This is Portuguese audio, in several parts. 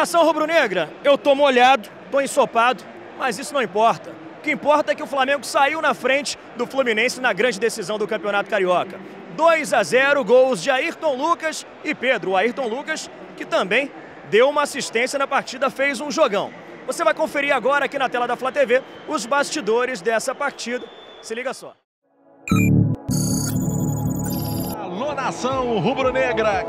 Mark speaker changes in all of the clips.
Speaker 1: Nação rubro-negra, eu tô molhado, tô ensopado, mas isso não importa. O que importa é que o Flamengo saiu na frente do Fluminense na grande decisão do Campeonato Carioca. 2-0, gols de Ayrton Lucas e Pedro. O Ayrton Lucas, que também deu uma assistência na partida, fez um jogão. Você vai conferir agora aqui na tela da Flá TV os bastidores dessa partida. Se liga só.
Speaker 2: Alô, Nação rubro-negra!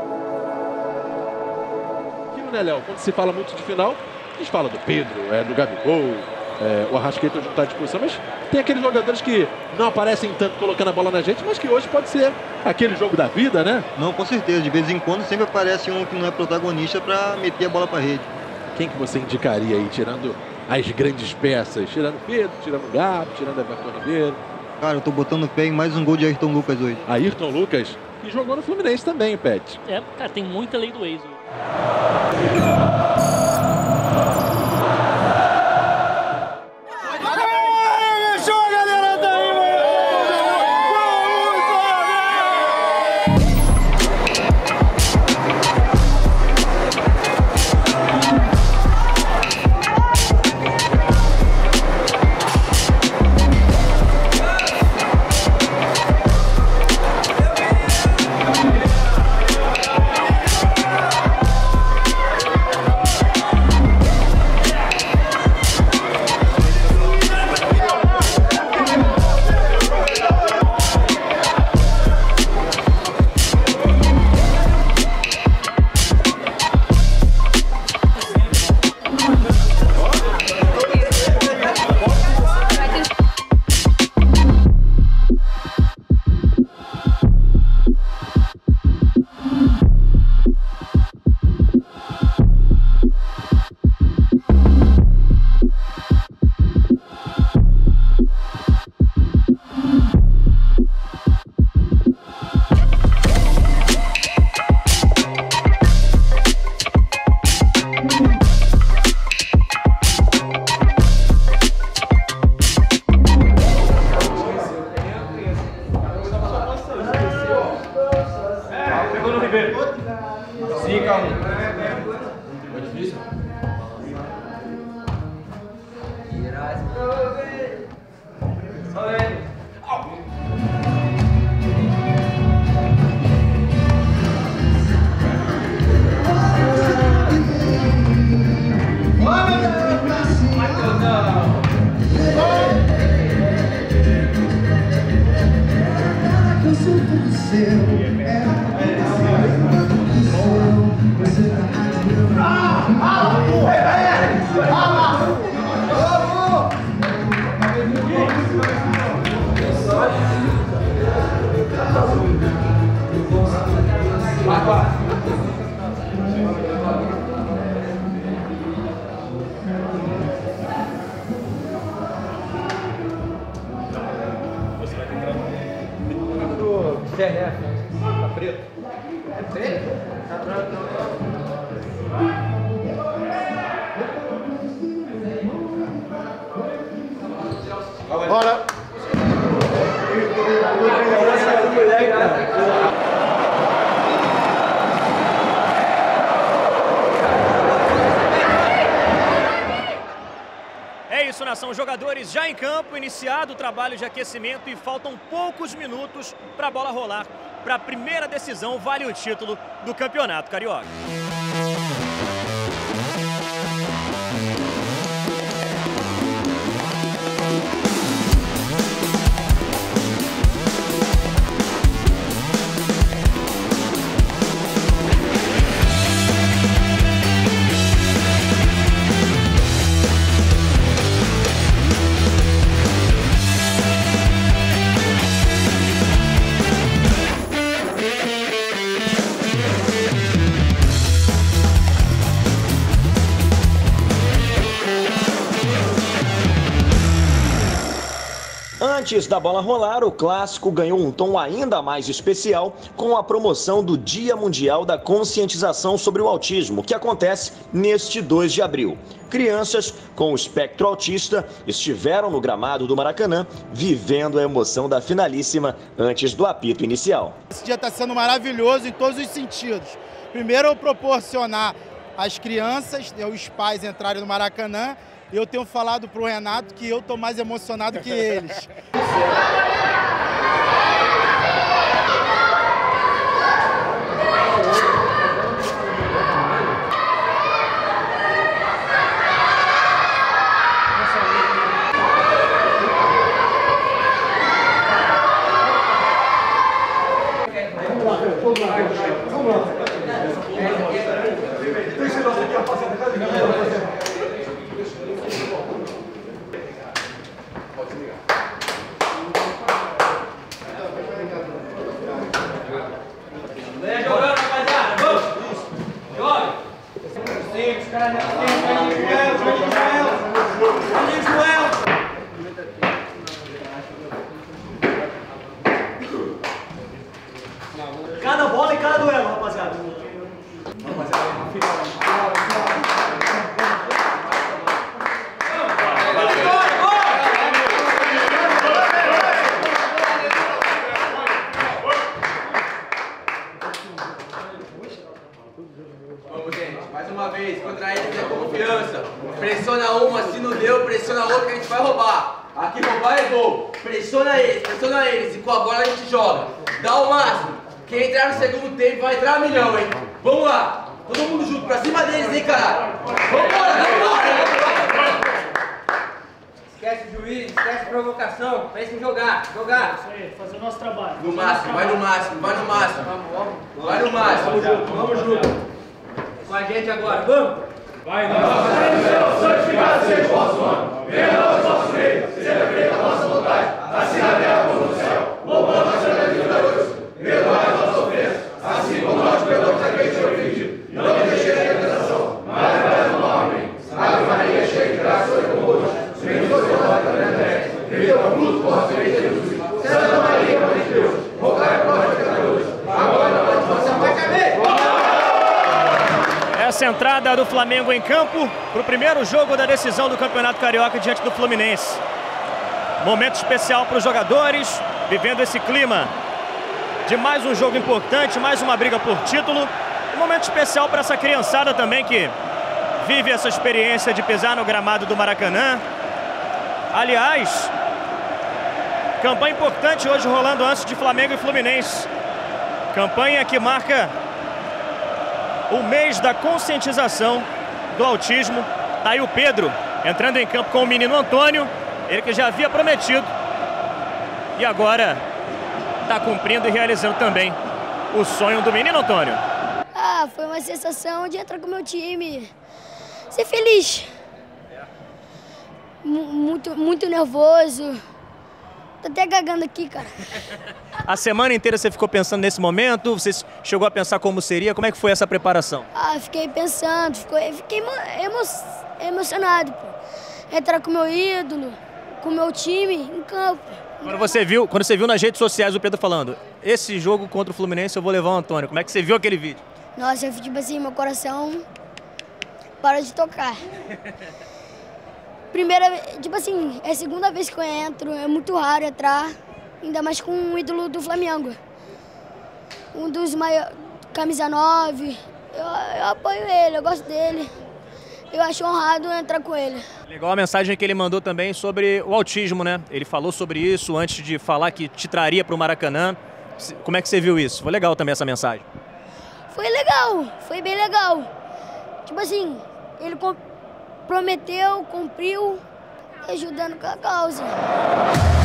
Speaker 2: Né, Léo? Quando se fala muito de final, a gente fala do Pedro, do Gabigol, o Arrascaeta hoje não está à disposição, mas tem aqueles jogadores que não aparecem tanto colocando a bola na gente, mas que hoje pode ser aquele jogo da vida, né?
Speaker 3: Não, com certeza. De vez em quando sempre aparece um que não é protagonista para meter a bola para rede.
Speaker 2: Quem que você indicaria aí, tirando as grandes peças? Tirando Pedro, tirando o Gabi, tirando Everton Ribeiro?
Speaker 3: Cara, eu tô botando fé em mais um gol de Ayrton Lucas hoje.
Speaker 2: Ayrton Lucas, que jogou no Fluminense também, Pet.
Speaker 4: Cara, tem muita lei do ex.
Speaker 5: Tá preto? É preto? Tá preto.
Speaker 6: Bora!
Speaker 1: É isso, Nação. Jogadores já em campo, iniciado o trabalho de aquecimento e faltam poucos minutos para a bola rolar. Para a primeira decisão, vale o título do Campeonato Carioca. Antes da bola rolar, o clássico ganhou um tom ainda mais especial com a promoção do Dia Mundial da Conscientização sobre o Autismo, que acontece neste 2 de abril. Crianças com o espectro autista estiveram no gramado do Maracanã, vivendo a emoção da finalíssima antes do apito inicial.
Speaker 6: Esse dia está sendo maravilhoso em todos os sentidos. Primeiro, proporcionar
Speaker 4: as crianças, os pais entrarem no Maracanã. Eu tenho falado para o Renato que eu estou mais emocionado que eles.
Speaker 1: Cada bola e cada duelo, rapaziada.
Speaker 7: Vamos, gente, mais uma vez, contra eles é confiança. Pressiona uma, se não deu, pressiona outra que a gente vai roubar. Aqui roubar é gol. Pressiona eles e com a bola a gente joga. Dá o máximo. Quem entrar no segundo tempo vai entrar a milhão, hein? Vamos lá, todo mundo junto, pra cima deles, hein, caralho? Vambora!
Speaker 8: Esquece o juiz, esquece a provocação, pensa em jogar.
Speaker 1: Isso aí, fazer o nosso trabalho.
Speaker 7: No máximo, vai no máximo. Vai no máximo. Vamos junto.
Speaker 8: Com a gente agora, vamos!
Speaker 5: Vai, nós! Santificado seja o vosso nome. Venha a nós o vosso reino. Seja feita a vossa vontade, assim na terra como no céu. O pão nosso de cada dia hoje. Perdoai as nossas ofensas, assim como nós perdoamos a quem te ofendido. Não me deixeis cair em tentação, mas livrai-nos do mal. Amém. Ave Maria, cheia de graça, o Senhor é convosco. Bendita sois vós entre as mulheres, bendito é o fruto do vosso ventre, Jesus. Santa Maria, Mãe de Deus, rogai por nós pecadores, agora e na hora de nossa morte.
Speaker 1: Essa entrada do Flamengo em campo para o primeiro jogo da decisão do Campeonato Carioca diante do Fluminense. Momento especial para os jogadores, vivendo esse clima de mais um jogo importante, mais uma briga por título. Um momento especial para essa criançada também que vive essa experiência de pisar no gramado do Maracanã. Aliás, campanha importante hoje rolando antes de Flamengo e Fluminense. Campanha que marca o mês da conscientização do autismo. Tá aí o Pedro entrando em campo com o menino Antônio, ele que já havia prometido e agora está cumprindo e realizando também o sonho do menino Antônio.
Speaker 9: Foi uma sensação de entrar com o meu time, ser feliz. Muito nervoso. Tô até gagando aqui, cara.
Speaker 1: A semana inteira você ficou pensando nesse momento? Você chegou a pensar como seria? Como é que foi essa preparação?
Speaker 9: Fiquei pensando, fiquei emocionado, pô. Entrar com o meu ídolo, com o meu time em campo.
Speaker 1: Quando você viu nas redes sociais o Pedro falando, esse jogo contra o Fluminense eu vou levar o Antônio, como é que você viu aquele vídeo?
Speaker 9: Nossa, tipo assim, meu coração para de tocar. Tipo assim, é a segunda vez que eu entro, é muito raro entrar, ainda mais com um ídolo do Flamengo. Um dos maiores, camisa 9, eu apoio ele, eu gosto dele. Eu acho honrado entrar com ele.
Speaker 1: Legal a mensagem que ele mandou também sobre o autismo, né? Ele falou sobre isso antes de falar que te traria para o Maracanã. Como é que você viu isso? Foi legal também essa mensagem.
Speaker 9: Foi legal, foi bem legal. Tipo assim, ele prometeu, cumpriu, ajudando com a causa.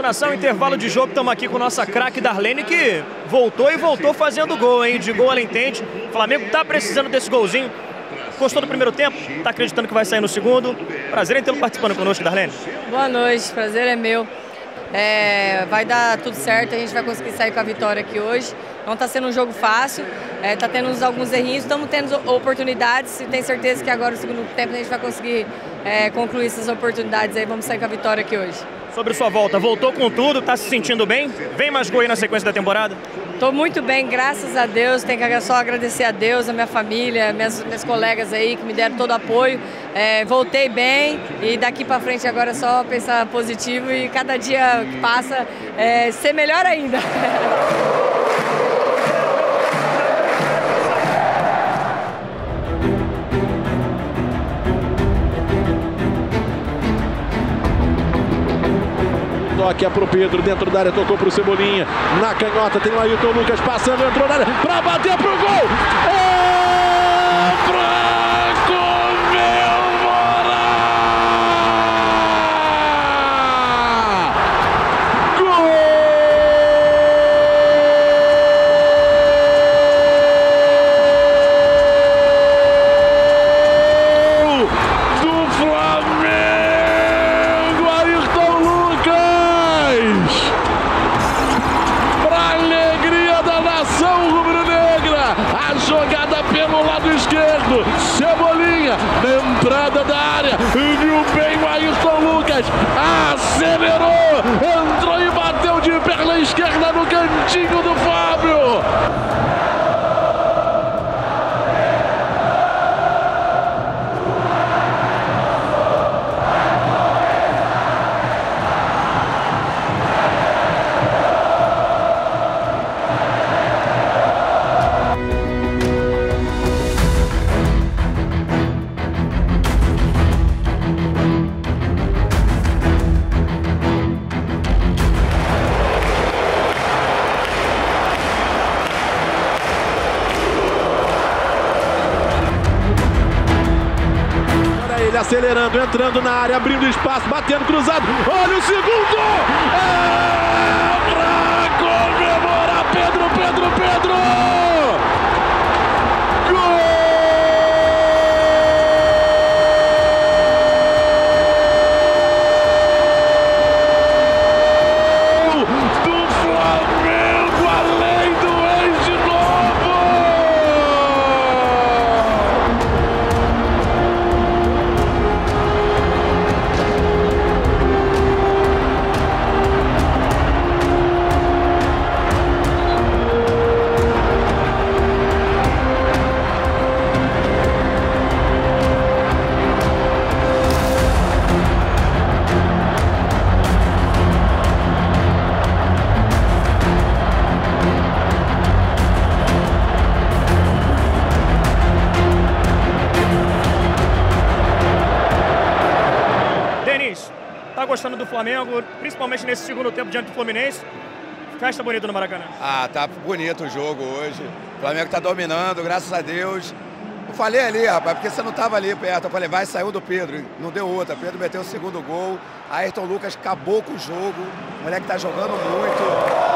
Speaker 1: nação, intervalo de jogo, estamos aqui com nossa craque Darlene, que voltou e voltou fazendo gol, hein? De gol ela entende. O Flamengo tá precisando desse golzinho. Gostou do primeiro tempo? Tá acreditando que vai sair no segundo? Prazer em tê-lo participando conosco, Darlene.
Speaker 10: Boa noite, prazer é meu. Vai dar tudo certo, a gente vai conseguir sair com a vitória aqui hoje. Não está sendo um jogo fácil, está tendo alguns errinhos, estamos tendo oportunidades e tenho certeza que agora no segundo tempo a gente vai conseguir concluir essas oportunidades aí, vamos sair com a vitória aqui hoje.
Speaker 1: Sobre sua volta, voltou com tudo, está se sentindo bem? Vem mais gol aí na sequência da temporada?
Speaker 10: Estou muito bem, graças a Deus, tenho que só agradecer a Deus, a minha família, minhas colegas aí que me deram todo o apoio. Voltei bem e daqui para frente agora é só pensar positivo e cada dia que passa ser melhor ainda.
Speaker 2: Toque é pro Pedro, dentro da área, tocou pro Cebolinha, na canhota tem o Ayrton Lucas passando, entrou na área, pra bater pro gol! Pra comemorar! Gol! Do Flamengo, Ayrton Lucas! Para a alegria da nação rubro-negra, a jogada pelo lado esquerdo, Cebolinha, na entrada da área, viu bem o Ayrton Lucas, acelerou, entrou e bateu de perna esquerda no cantinho do Fábio. Ele acelerando, entrando na área, abrindo espaço, batendo cruzado. Olha o segundo! Pra comemorar, Pedro! Gol do Flamengo, além do ex de novo!
Speaker 1: Tá gostando do Flamengo, principalmente nesse segundo tempo diante do Fluminense? Festa bonita no Maracanã.
Speaker 11: Tá bonito o jogo hoje. O Flamengo tá dominando, graças a Deus. Eu falei ali, rapaz, porque você não tava ali perto. Eu falei, saiu do Pedro. Não deu outra. Pedro meteu o segundo gol. Ayrton Lucas acabou com o jogo. O moleque tá jogando muito.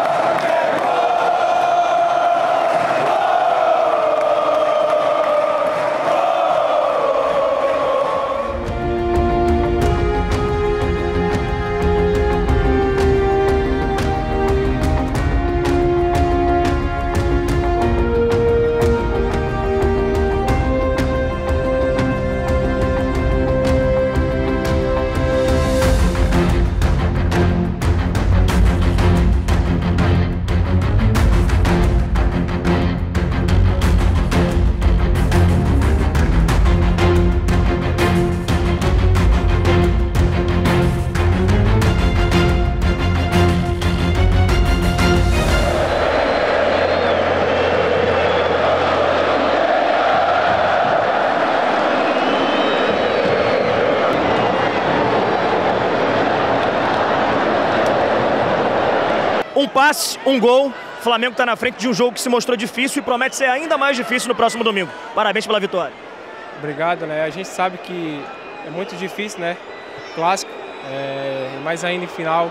Speaker 1: Um passe, um gol. O Flamengo está na frente de um jogo que se mostrou difícil e promete ser ainda mais difícil no próximo domingo. Parabéns pela vitória.
Speaker 12: Obrigado, né? A gente sabe que é muito difícil, né? Clássico, mas ainda em final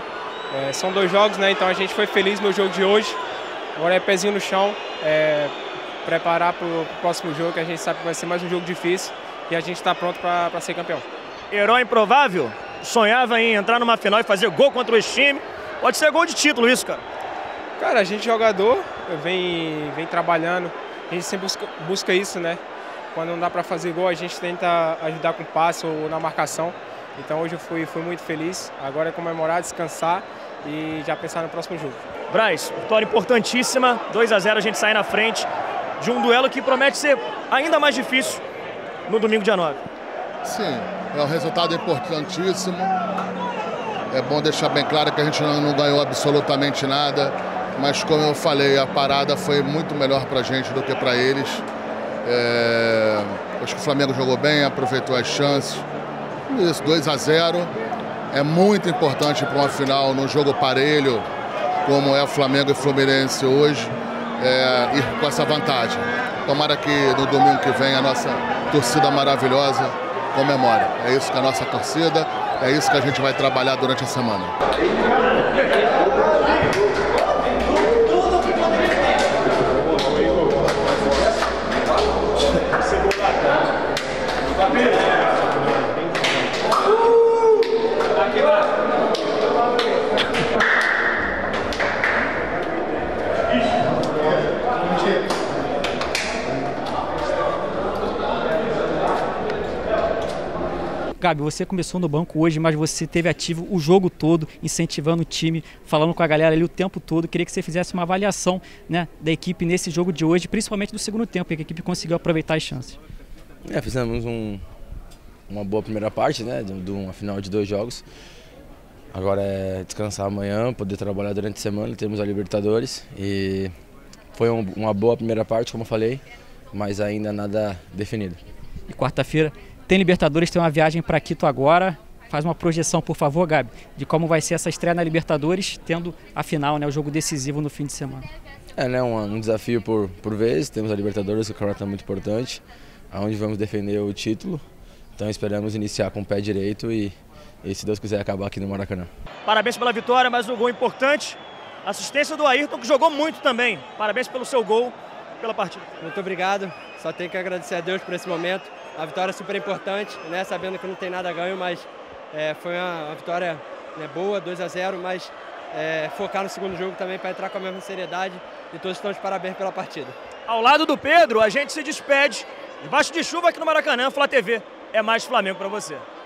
Speaker 12: São 2 jogos, né? Então a gente foi feliz no jogo de hoje. Agora é pezinho no chão, preparar para o próximo jogo, que a gente sabe que vai ser mais um jogo difícil e a gente está pronto para ser campeão.
Speaker 1: Herói improvável? Sonhava em entrar numa final e fazer gol contra esse time. Pode ser gol de título isso, cara.
Speaker 12: Cara, a gente jogador vem trabalhando, a gente sempre busca isso, né? Quando não dá para fazer gol, a gente tenta ajudar com passe ou na marcação. Então hoje eu fui muito feliz. Agora é comemorar, descansar e já pensar no próximo jogo.
Speaker 1: Braz, vitória importantíssima, 2-0, a gente sai na frente de um duelo que promete ser ainda mais difícil no domingo, dia 9.
Speaker 13: Sim, é um resultado importantíssimo. É bom deixar bem claro que a gente não ganhou absolutamente nada, mas como eu falei, a parada foi muito melhor para a gente do que para eles. Acho que o Flamengo jogou bem, aproveitou as chances. Isso, 2-0 é muito importante para uma final num jogo parelho, como é o Flamengo e Fluminense hoje, ir com essa vantagem. Tomara que no domingo que vem a nossa torcida maravilhosa comemore. É isso que é a nossa torcida, é isso que a gente vai trabalhar durante a semana.
Speaker 14: Gabi, você começou no banco hoje, mas você esteve ativo o jogo todo, incentivando o time, falando com a galera ali o tempo todo. Queria que você fizesse uma avaliação, né, da equipe nesse jogo de hoje, principalmente do segundo tempo, que a equipe conseguiu aproveitar as chances.
Speaker 15: Fizemos uma boa primeira parte, né, de uma final de 2 jogos. Agora é descansar amanhã, poder trabalhar durante a semana, temos a Libertadores. E foi uma boa primeira parte, como eu falei, mas ainda nada definido.
Speaker 14: E quarta-feira tem Libertadores, tem uma viagem para Quito agora. Faz uma projeção, por favor, Gabi, de como vai ser essa estreia na Libertadores, tendo a final, né, o jogo decisivo no fim de semana.
Speaker 15: Né, um desafio por vez. Temos a Libertadores, que o campeonato é muito importante, onde vamos defender o título. Então esperamos iniciar com o pé direito e se Deus quiser, acabar aqui no Maracanã.
Speaker 1: Parabéns pela vitória, mais um gol importante. Assistência do Ayrton, que jogou muito também. Parabéns pelo seu gol, pela partida.
Speaker 8: Muito obrigado. Só tenho que agradecer a Deus por esse momento. A vitória é super importante, né? Sabendo que não tem nada a ganho, mas foi uma vitória, né, boa, 2-0, mas focar no segundo jogo também para entrar com a mesma seriedade e todos estão de parabéns pela partida.
Speaker 1: Ao lado do Pedro, a gente se despede, debaixo de chuva aqui no Maracanã, Flá TV. É mais Flamengo para você.